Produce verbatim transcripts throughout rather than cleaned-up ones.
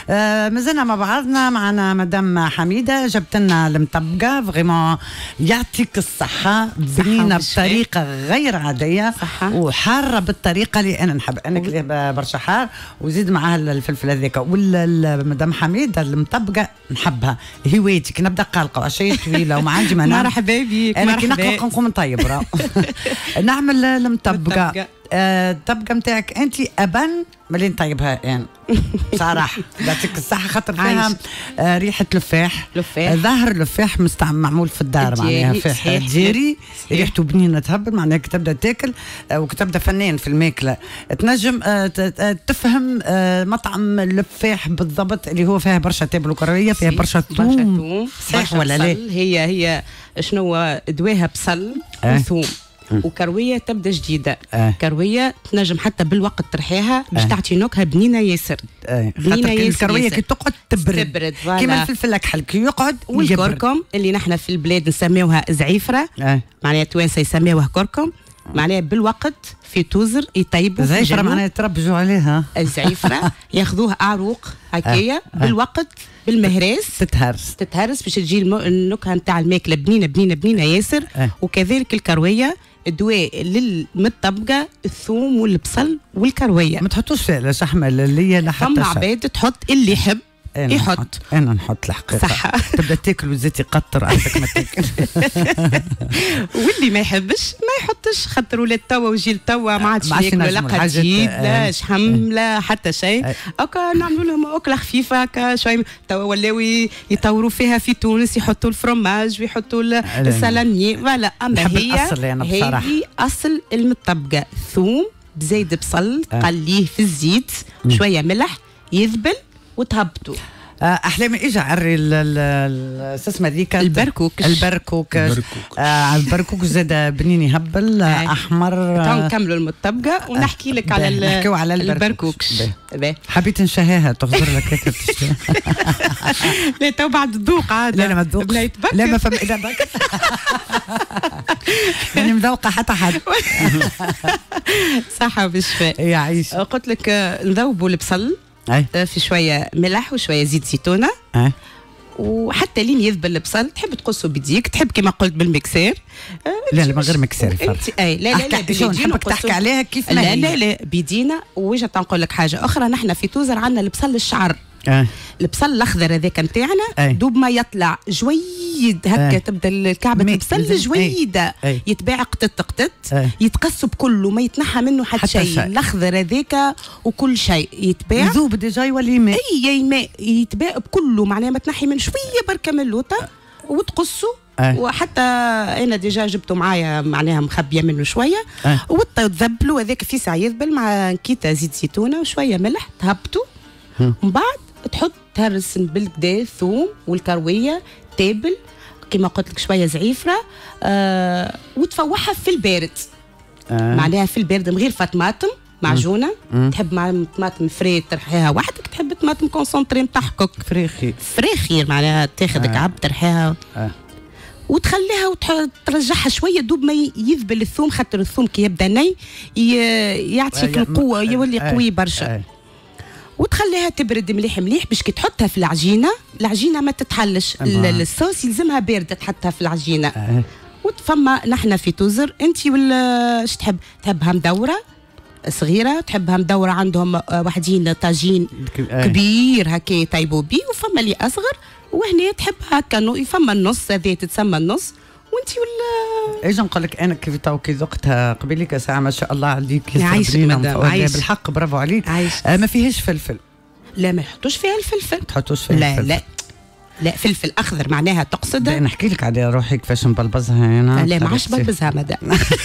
آه مازلنا مع بعضنا، معنا مدام حميده جبت لنا المطبقه فريمون يعطيك الصحه، بنينه بطريقه غير عاديه صحة. وحاره بالطريقه اللي انا نحب، انا كليه برشا حار وزيد معاها الفلفل هذاك. ولا مدام حميده المطبقه نحبها هوايتي، نبدا قلقه عشيه طويله وما عندي ما نعمل. مرحبا بك. انا كي نقلق نقوم نطيب راه نعمل المطبقه. الطبقه آه نتاعك انت ابان ملي نطيبها يعني صراحه يعطيك الصحه، خاطر فيها آه ريحه لفاح لفاح آه ظاهر لفاح مستعمل معمول في الدار، معناها فاح ديري ريحته بنينه تهبل، معناها كي تبدا تاكل آه وكتبدا فنان في الماكله تنجم آه تفهم آه مطعم اللفاح بالضبط اللي هو فيها برشا تابل وكرويه، فيها برشا ثوم صح ولا لا؟ هي هي شنو دواها بصل آه. وثوم وكرويه تبدا جديده. آه. كرويه تنجم حتى بالوقت ترحيها باش آه. تعطي نكهه بنينه ياسر. آه. بنينه ياسر. الكرويه كي تقعد تبرد تبرد كيما الفلفل الاكحل كي يقعد. والكركم اللي نحن في البلاد نسميوها زعيفره. آه. معناها التوانسه يسميوها كركم، معناها بالوقت في توزر يطيبوا زعيفره معناها يتربجوا عليها. الزعيفره ياخذوها عروق هكايا آه. بالوقت بالمهراس تتهرس تتهرس باش تجي النكهه نتاع الماكله بنينه بنينه بنينه ياسر. آه. وكذلك الكرويه دواء للمطبقه الثوم والبصل والكرويه، ما تحطوش فيها لا شحمه لا ليا لا حتى فما عباد تحط اللي يحب أنا يحط نحط. انا نحط الحقيقه صح. تبدا تاكل والزيت يقطر عندك ما تاكل واللي ما يحبش ما يحطش، خاطر ولاد توا وجيل توا ما عادش ياكلوا لا قديد لا شحم لا حتى شيء. هكا نعملوا لهم اكله خفيفه هكا شوي. توا ولاو يطوروا فيها في تونس، يحطوا الفرماج ويحطوا السلامي ولا. اما هي هي اصل المطبقه ثوم بزيد بصل تقليه في الزيت شويه ملح يذبل وتهبطوا. احلامي اجا عري السسمه ذيك البركوك البركوك آه البركوك زاد بنين يهبل آه احمر. تو نكملوا المطبقه ونحكي لك على نحكيو على البركوك. حبيت نشهاها تغزر لك هيك لا تو بعد الذوق عاد. لا لا ما تذوق لا ما فما الا ذاك ماني مذوقه حتى حد صحه بالشفاء يعيش. قلت لك نذوبوا البصل أي. في شويه ملح وشويه زيت زيتونه. أي. وحتى لين يذبل البصل تحب تقصه بيديك، تحب كما قلت بالمكسير. لا لا من غير مكسير اي لا لا لا شو نحبك تحكي عليها كيف ما هي. لا لا لا بيدينا. وجا تنقول لك حاجه اخرى، نحن في توزر عندنا البصل الشعر. أه. البصل الاخضر هذاك نتاعنا أه. دوب ما يطلع جويد هكا أه. تبدا الكعبه البصل جويده أه. يتباع قطت قطت أه. يتقص بكله ما يتنحى منه حتى, حتى شيء. الاخضر هذاك وكل شيء يتباع يذوب ديجا يولي ماء. اي ماء يتباع بكله، معناها ما تنحي منه شويه بركه من اللوطه أه. وتقصه أه. وحتى انا ديجا جبته معايا معناها مخبيه منه شويه أه. وتذبلوا هذاك في ساعه يذبل مع كيته زيت زيتونه وشويه ملح تهبطوا. ومن بعد تحط تهرس بالكدا الثوم والكرويه تابل كما قلت لك شويه زعيفره آه وتفوحها في البارد. آه. معناها في البارد من غير طماطم معجونه. مم. تحب مع طماطم فري ترحيها وحدك، تحب طماطم كونسونطري نتحكك فريخي فريخي معناها تاخذ كعب آه. ترحيها آه. وتخليها وترجعها شويه دوب ما يذبل الثوم، خاطر الثوم كي يبدا ني يعطيك القوه يولي قوي برشا. وتخليها تبرد مليح مليح باش كي تحطها في العجينه العجينه ما تتحلش. الصوص يلزمها بارده تحطها في العجينه. أه. وتفما نحن في توزر انت ولا اش تحب؟ تحبها مدوره صغيره، تحبها مدوره عندهم وحدين طاجين أه. كبير هكا يطيبوا بيه، وفما اللي اصغر وهنا تحب هكا فما النص هذه تتسمى النص. وانت ولا ايش نقول لك انا كيف تو كي ذقتها قبيلك ساعه ما شاء الله عليك عايش بالحق برافو عليك. آه ما فيهاش فلفل. لا ما يحطوش فيها الفلفل. تحطوش فيها لا الفلفل. لا لا فلفل اخضر معناها تقصد. لا نحكي لك على روحي كيفاش نبلبزها هنا. لا ما عادش بلبزها مدام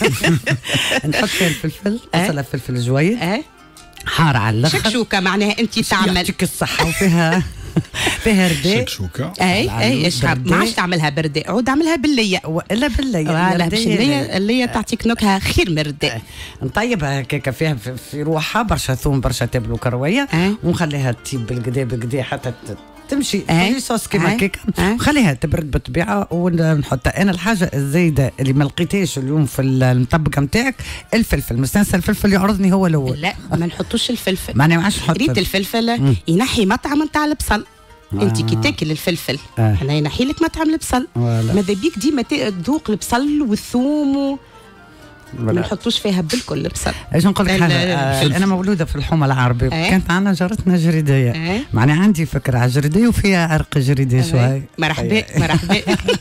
نحط فيها الفلفل اصلا فلفل جويد اه حار على الاخر شكشوكه معناها انت تعمل يعطيك الصحه وفيها فيها رداء شكشوكه. اي اي ما عادش تعملها برداء، عود اعملها بالليه والا بالليه. لا باش الليه الليه تعطيك نكهه خير من الرداء. نطيبها هكاك فيها في روحها برشا ثوم برشا تابل وكرويه أه؟ ونخليها تطيب بالقدا بالقدا حتى تمشي تولي صوص كيما كيك خليها تبرد بالطبيعه ونحطها. انا الحاجه الزايده اللي ما لقيتهاش اليوم في المطبقه نتاعك الفلفل، مستنسى الفلفل يعرضني هو الاول. لا ما نحطوش الفلفل، ما نعرفش نحط ريت الفلفل مم. ينحي مطعم نتاع البصل. آه. انت كي تاكل الفلفل آه. انا ينحي لك مطعم البصل، ماذا بيك ديما تذوق البصل والثوم و... ما نحطوش فيها بالكل البصل. ايش نقول لك حاجه، آه انا مولوده في الحومه العربيه آه. كانت معنا جارتنا جريديه آه. معني عندي فكره على جريديه وفيها عرق جريديه آه. شوي. مرحبا مرحبا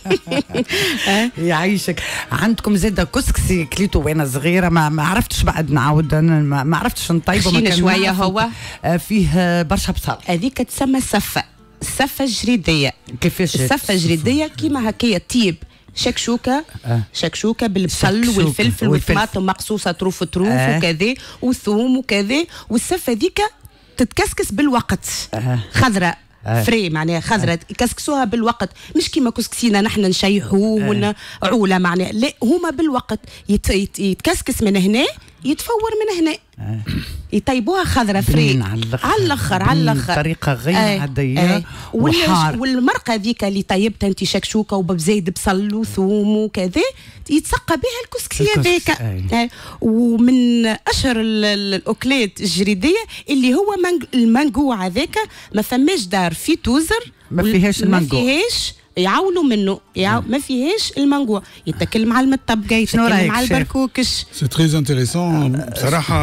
يعيشك. عندكم زاده كسكسي كليتو وانا صغيره ما, ما عرفتش بعد نعاود ما, ما عرفتش نطيبه ما كان شويه هو آه فيه برشا بصل. هذيك تسمى السفه، السفه الجريديه. كيفاش السفه الجريديه؟ كيما هكايا طيب شكشوكه آه. شكشوكه بالبصل والفلفل والطماطم مقصوصه طروف طروف آه. وكذا وثوم وكذا، والسفه ذيك تتكسكس بالوقت آه. خضراء آه. فري معناها خضراء يكسكسوها بالوقت، مش كيما كسكسينا نحن نشيحوه آه. عوله معناها، لا هما بالوقت يت... يت... يتكسكس من هنا يتفور من هنا آه. يطيبوها خضراء فري على الاخر على الاخر طريقه غير آه. عاديه آه. وحار. والمرقه ذيك اللي طيبتها انت شكشوكه وبزيد بصل وثوم وكذا يتسقى بها الكسكسيه ذيك آه. آه. ومن اشهر الاكلات الجريديه اللي هو المنقوع هذاك، ما فماش دار في توزر ما فيهاش المنقوع، ما فيهاش يعاولوا منه يعاو... ما فيهاش المنقوع، يتكل مع المطبقه يتكل مع البركوكش. سي تري انتريسون بصراحه.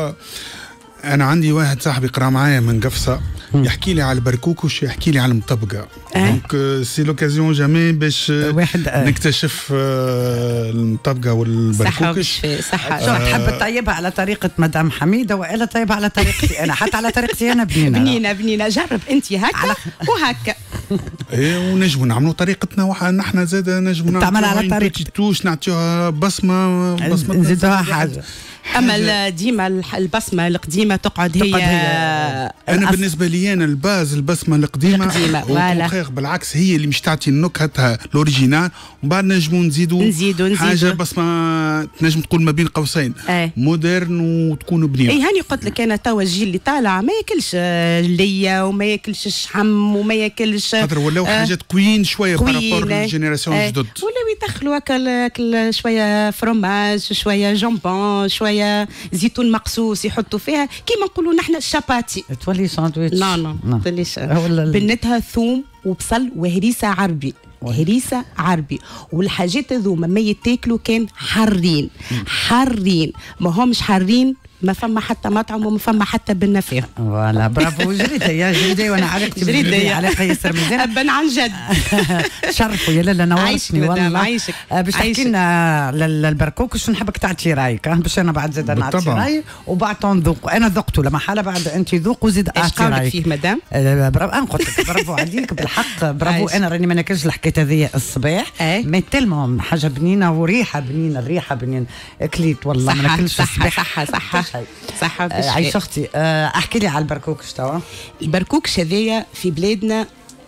انا عندي واحد صاحبي قرا معايا من قفصه يحكي لي على البركوكش يحكي لي على المطبقه دونك سي لوكازيون جامي باش نكتشف المطبقه والبركوكش. صح صح. تحب تطيبها على طريقه مدام حميده والا طيبها على طريقتي انا؟ حتى على طريقتي انا بنينه بنينه بنينه. جرب انت هكا وهكا ايه ونجموا نعملوا طريقتنا نحن زاد نجموا نعملوا على طريقتي توش نعطيوها بصمه بصمه نزيدوها حاجه. اما ديما البصمه القديمه تقعد هي, هي انا بالنسبه لي انا الباز البصمه القديمه القديمه بالعكس هي اللي مش تعطي نكهتها الاوريجينال، ومن بعد نجموا نزيدوا نزيدوا حاجه بصمه تنجم تقول ما بين قوسين أي. مودرن وتكون بنينه. اي هاني قلت لك انا توا الجيل اللي طالع ما ياكلش ليا وما ياكلش الشحم وما ياكلش خاطر ولاو آه حاجات كوين شويه بارابور للجينيراسيون الجدد، ولاو يدخلوا هكا شويه فروماج شويه جامبون شويه زيتون مقصوص يحطوا فيها كيما نقولوا نحن الشاباتي تولي ساندويتش. لا لا توليش بنتها ثوم وبصل وهريسه عربي هريسه عربي. والحاجات هذوما ما يتاكلوا كان حارين حارين، ما همش حارين ما فما حتى مطعم وما فما حتى بالنفير. فوالا برافو جريدة يا جريدة، وانا عرفتي جريدة علاقة ياسر مزيان ابا عن جد. شرفوا يا لالا نورتني والله. عايشك باش تحكي لنا للبركوكش نحبك تعطي رايك باش انا بعد زاد نعطي رايي وبعد نذوق. انا ذقته لما حاله بعد انت ذوق وزيد اعطي رايك. ايش فيه مدام؟ برافو انا قلت لك برافو عليك بالحق برافو. انا راني ما ناكلش الحكايه هذه الصباح مي تلمهم حاجه بنينه وريحه بنينه الريحه بنينه اكليت والله ما ناكلش الصباح. صح صح صح صح. عايش اختي احكي لي على البركوكش توا. البركوكش هذايا في بلادنا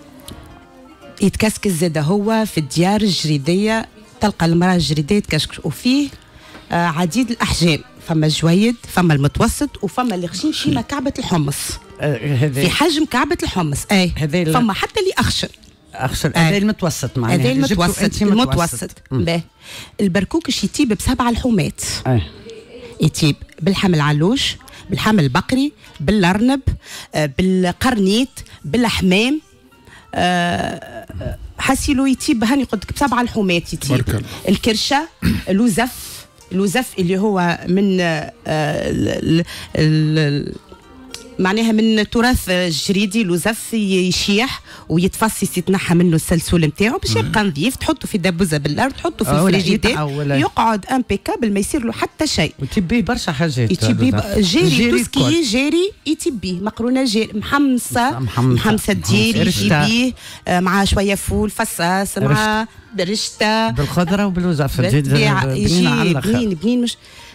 يتكسكس زاده هو في الديار الجريديه، تلقى المراه الجريديه تكسكس وفيه آه عديد الاحجام، فما الجويد فما المتوسط وفما اللي خشين كيما كعبه الحمص آه في حجم كعبه الحمص اي فما حتى اللي اخشن اخشن هذا المتوسط معناها هذا المتوسط المتوسط باهي. البركوكش يتيب بسبع لحومات أي. يتيب باللحم العلوش باللحم البقري بالارنب آه بالقرنيت بالحمام آه حسيلو يتيب هاني قلت لك بسبع لحومات يتيب بركل. الكرشه لوزف لوزف اللي هو من آه ال ال معناها من التراث الجريدي لوزف يشيح ويتفصص يتنحى منه السلسول نتاعو باش يبقى نظيف، تحطه في دبوزه بالارض تحطه في الفريجيدير يقعد امبيكابل ما يصير له حتى شيء. وتبيه برشا حاجات يتبيه جيري توسكي جيري يتبيه مقرونه جيري محمصه محمصه ديري يتبيه مع شويه فول فصاص مع برشته بالخضره وبالوزف بنين بنين بنين مش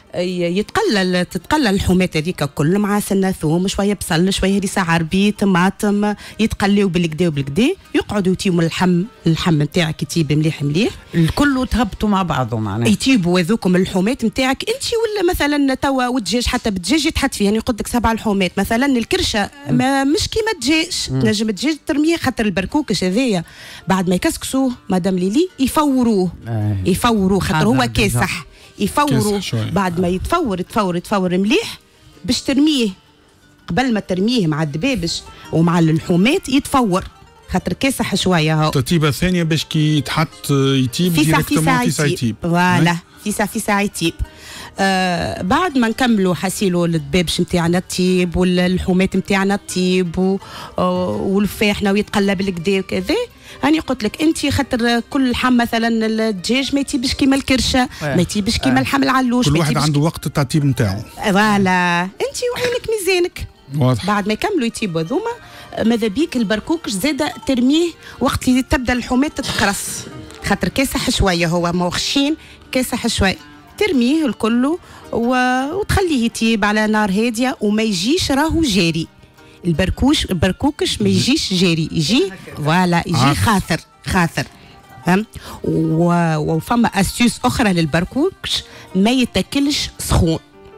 يتقلل تتقلل الحومات هذيك كل مع سنه ثوم شويه بصل شويه هريسه عربي طماطم يتقليو بالكدا وبالكدا يقعدوا يتيموا اللحم اللحم نتاعك يتيب مليح مليح الكل تهبطوا مع بعضه معناها يتيبوا هذوكم الحومات نتاعك انت ولا مثلا توا والدجاج حتى بالدجاج يتحط فيه يعني يقول لك سبع الحومات مثلا الكرشه ما مش كيما الدجاج تنجم الدجاج ترميه خاطر البركوكش هذايا بعد ما يكسكسوه مدام ليلي يفوروه آه. يفوروه خاطر هو كاسح يفوروا بعد ما يتفور يتفور يتفور مليح باش ترميه قبل ما ترميه مع الدبابش ومع اللحومات يتفور خاطر كاسح شويه هو الترتيبه الثانيه باش كي يتحط يتيب ديريكتومون في ساعه يتيب فوالا في ساعه في ساعه يتيب آه بعد ما نكملوا حسيلو الدبابش نتاعنا تطيب واللحومات نتاعنا تطيب والفاحنا ويتقلب بالكدا وكذا هاني قلت لك انت خاطر كل لحم مثلا الدجاج ما يتيبش كيما الكرشه ما يتيبش كيما اللحم العلوش كل واحد عنده وقت التعتيب نتاعو فوالا انت وعينك ميزانك واضح. بعد ما يكملوا يتيبوا هذوما ماذا بيك البركوكش زاده ترميه وقت اللي تبدا اللحومات تتقرص خاطر كاسح شويه هو موخشين كاسح شويه ترميه الكل و... وتخليه يتيب على نار هاديه وما يجيش راهو جاري البركوش البركوكش ما يجيش جاري يجي فوالا يجي خاثر خاثر فهمت وفما استيوس اخرى للبركوكش ما يتاكلش سخون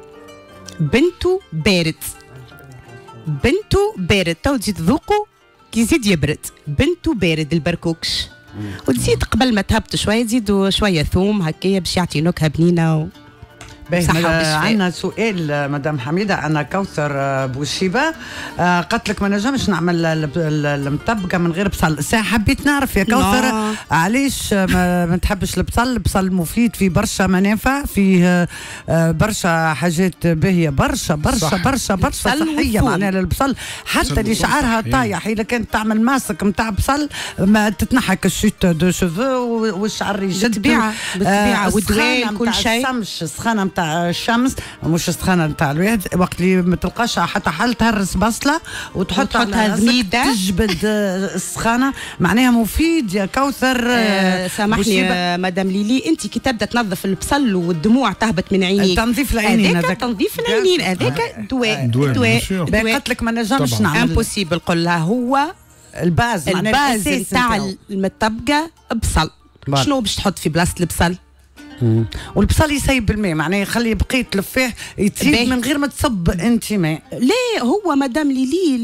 بنته بارد بنته بارد تو تزيد تذوقوا كي يزيد يبرد بنته بارد البركوكش وتزيد قبل ما تهبط شويه تزيدوا شويه ثوم هكايا باش يعطي نكهه بنينه عندنا سؤال مدام حميده انا كوثر بوشيبه آه قالت لك ما نجمش نعمل المطبقه من غير بصل ساعه حبيت نعرف يا كوثر no. علاش ما, ما تحبش البصل البصل مفيد في برشا منافع فيه آه برشا حاجات باهيه برشا برشا صح. برشا برشا صحيه معناها للبصل حتى اللي شعرها طايح اذا كانت تعمل ماسك نتاع بصل ما تتنحك الشيت دو شوفو والشعر يجد بالطبيعه بالطبيعه والدواء كل شيء السخانه نتاع الشمس مش السخانه نتاع الواحد وقت اللي ما تلقاش حتى حل تهرس بصله وتحطها زميده تجبد السخانه معناها مفيد يا كوثر آه سامحني مدام ليلي انت كي تبدا تنظف البصل والدموع تهبط من عينيك تنظيف العينين هذاك تنظيف العينين هذاك دواء دواء قالت لك ما نجمش نعمل امبوسيبل قولها هو الباز الباز نتاع المطبقه بصل شنو باش تحط في بلاصه البصل مم. والبصل يسيب الماء معناه يخلي بقيه الفاح يتسيب من غير ما تصب انت ماء ليه هو مدام ليلي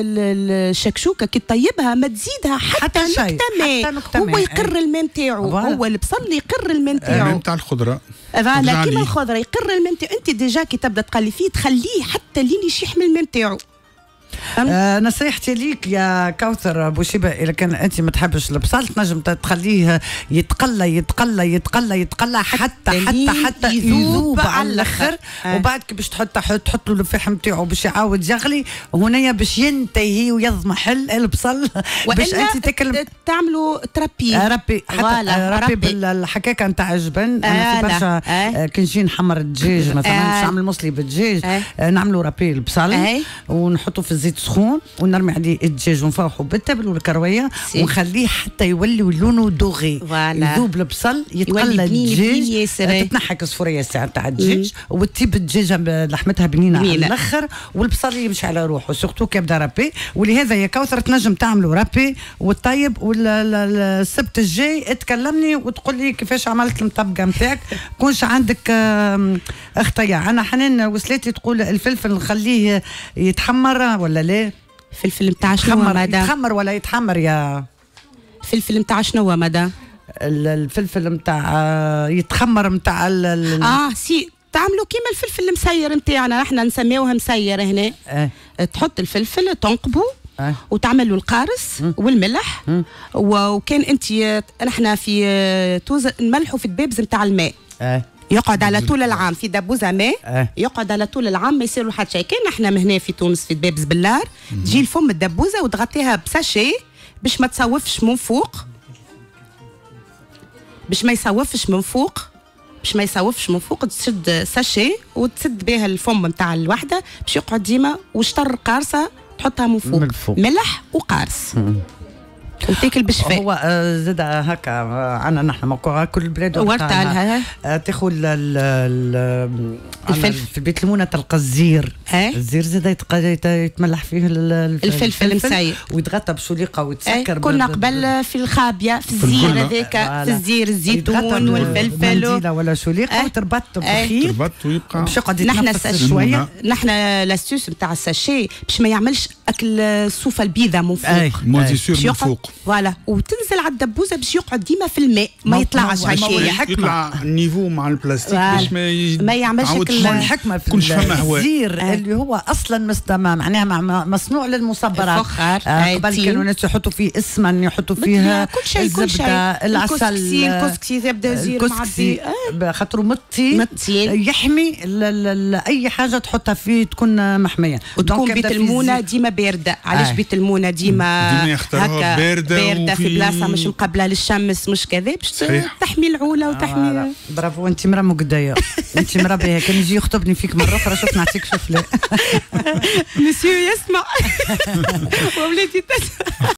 الشكشوكه كي تطيبها ما تزيدها حتى, حتى نكته ماء هو يقر الماء نتاعو هو البصل يقر الماء نتاعو الماء نتاع الخضره فوالا كيما الخضره يقر الماء نتاعو انت ديجا كي تبدا تقلي فيه تخليه حتى لين يشيح من الماء نتاعو آه نصيحتي ليك يا كوثر بوشيبه اذا كان انت ما تحبش البصل تنجم تخليه يتقلى يتقلى يتقلى يتقلى حتى حتى حتى يذوب على الاخر آه. وبعد كي باش تحط تحط له الفحم نتاعو باش يعاود يغلي هنايا باش ينتهي ويضمحل البصل باش انت تاكل تعملوا ترابي ربي حتى ربي بالحكاكه نتاع الجبن انا في برشا آه. كي نجي نحمر الدجاج مثلا باش نعمل مصلي بالدجاج آه. نعملوا رابي البصل آه. ونحطوا في الزيت سخون ونرمي عليه الدجاج ونفوحه بالتبل والكرويه ونخليه حتى يولي لونه دوغي يذوب البصل يتقلى الدجاج تتنحك الصفوريه الساعه تاع الدجاج وتجيب الدجاجه لحمتها بنينه على الاخر والبصل يمشي على روحه سورتو كي يبدا رابي ولهذا يا كوثر تنجم تعملوا رابي والطيب والسبت الجاي تكلمني وتقول لي كيفاش عملت المطبقه نتاعك كونش عندك اختيار. انا حنان وصلتي تقول الفلفل نخليه يتحمر ولا لا؟ الفلفل نتاع شنو مدام؟ يتحمر ولا يتحمر يا الفلفل نتاع شنو مدام؟ الفلفل نتاع يتخمر نتاع اه سي تعملوا كيما الفلفل المسير نتاعنا احنا نسميوها مسير هنا اه. تحط الفلفل تنقبه اه. وتعمل له القارص م. والملح م. وكان انت نحنا في توز نملحوا في الدبابز نتاع الماء اه. يقعد على طول العام في دبوزه ماء اه. يقعد على طول العام ما يصير له حتى شيء. كان احنا هنا في تونس في دبابز بالنار تجي الفم الدبوزه وتغطيها بساشي باش ما تصوفش من فوق باش ما يصوفش من فوق باش ما يصوفش من فوق تشد ساشي وتسد بها الفم نتاع الوحده باش يقعد ديما وشطر قارصه تحطها من فوق من فوق. ملح وقارص وتاكل بالشفاء. هو زاد هكا عندنا نحن موقع كل البلاد ورقة لها تاخذ الفلفل في البيت المونه تلقى الزير، الزير زاد يتملح فيه الفلفل مسير ويتغطى بشوليقه ويتسكر. كنا قبل في الخابيه في الزير هذاك، في الزير الزيتون والفلفل ولا شوليقه وتربط بخيط تربط ويبقى باش يقعد يتنفس شويه. نحن لاستوس نتاع الساشي باش ما يعملش اكل الصوفه البيضاء من فوق، موزيسور من فوق فوالا، وتنزل على الدبوزه باش يقعد ديما في الماء ما يطلعش هكايا، يطلع النيفو مع البلاستيك باش ما ي... ما يعملش الحكمه في الزير آه. اللي هو اصلا مستمع معناها مصنوع للمصبرات. الفخار آه قبل كانوا الناس يحطوا فيه اسمن، يحطوا فيه كل شيء كل شيء العسل، الكسكسي يبدا زير معدي خاطر مطي مطي يحمي ل ل ل اي حاجه تحطها فيه تكون محميه. وتكون بيت المونه ديما بارده. علاش آه. بيت المونه ديما هكا بارده بارده في بلاصه مش مقبله للشمس مش كذا باش تحمي العوله وتحمي. آه برافو انت مرا مقديه، انت مرا باهيه. كان يجي يخطبني فيك مره اخرى شوف نعطيك شوف لا مسيو يسمع وولادي